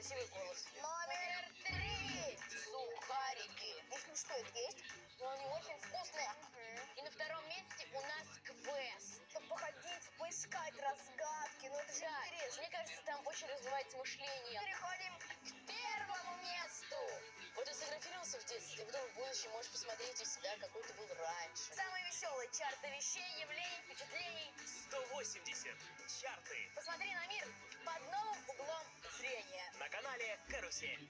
красивый голос. Номер 3. Сухарики. Ну что, это есть? Но они очень вкусные. И на втором месте у нас квест. Походить, поискать разгадки, ну это же Да, интересно. мне кажется, там очень развивается мышление. Переходим К первому месту. Вот ты сфотографировался в детстве, и потом в будущем можешь посмотреть у себя, какой ты был раньше. самые веселые чарты вещей, явлений, впечатлений. 180 чарты Посмотри на мир под новым углом зрения. на канале Карусель.